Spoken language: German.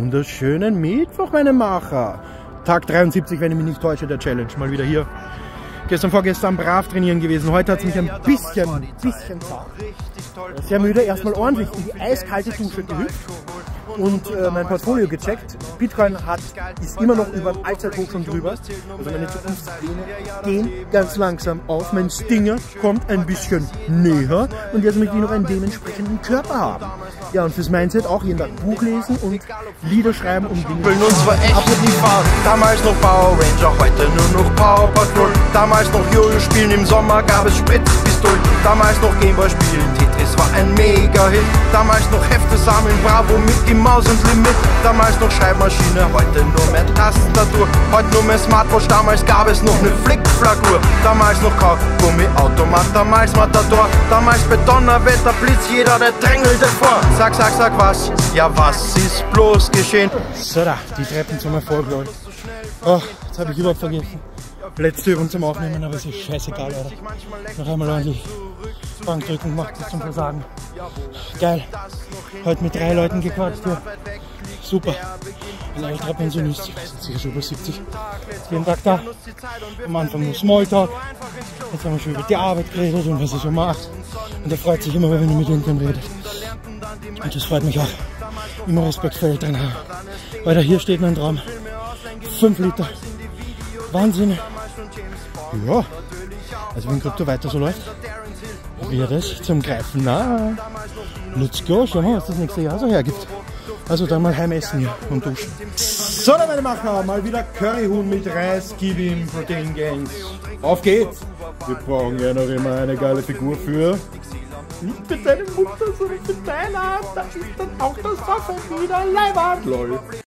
wunderschönen Mittwoch, meine Macher. Tag 73, wenn ich mich nicht täusche, der Challenge. Mal wieder hier. Gestern, vorgestern brav trainieren gewesen. Heute hat es mich ein bisschen zart. Sehr müde. Erstmal ordentlich in die eiskalte Dusche gehüpft und mein Portfolio gecheckt. Bitcoin ist immer noch über den Allzeithoch schon drüber. Also meine Zukunftspläne gehen ganz langsam auf. Mein Stinger kommt ein bisschen näher und jetzt möchte ich noch einen dementsprechenden Körper haben. Ja, und fürs Mindset auch jeden Tag Buch lesen und Lieder schreiben, um Dinge zu uns war echt die Fahrt. Damals noch Power Ranger, heute nur noch Power Patrol. Damals noch Jojo spielen, im Sommer gab es Spritzpistolen. Damals noch Gameboy spielen, Tetris war ein Mega-Hit. Damals noch Hefte sammeln, Bravo, Mickey Mouse und Limit. Damals noch Schreibmaschine, heute nur mehr Tastatur. Heute nur mehr Smartwatch, damals gab es noch eine Flickflack-Uhr. Damals noch Kaugummi-Automat, damals Matador. Damals bei Donnerwetter, Blitz, jeder der drängelte vor. Sag was, ja was ist bloß geschehen? So da, die Treppen zum Erfolg, Leute. Oh, jetzt habe ich überhaupt vergessen. Letzte Übung zum Aufnehmen, aber es ist scheißegal, Alter. Noch einmal ordentlich Bankdrücken gemacht, bis zum Versagen. Geil. Heute mit 3 Leuten gequatscht hier. Super. Ein älterer Pensionist, sicher schon über 70. Jeden Tag da. Am Anfang nur Smalltalk. Jetzt haben wir schon über die Arbeit geredet und was er so macht. Und er freut sich immer, wenn er mit irgendjemandem redet. Und das freut mich auch. Immer Respekt für Eltern haben. Weil da hier steht mein Traum. 5 Liter. Wahnsinn. Ja. Also wenn Krypto weiter so läuft, wird es zum Greifen nah. Let's go. Schauen wir mal, was das nächste Jahr so hergibt. Also dann mal heimessen hier und duschen. So, dann meine Macher, mal wieder Curryhuhn mit Reis, gib ihm Protein Gains. Auf geht's! Wir brauchen ja noch immer eine geile Figur für... Nicht für deine Mutter, sondern für deine Art. Da ist dann auch das Waffen wieder Leibwand, lol.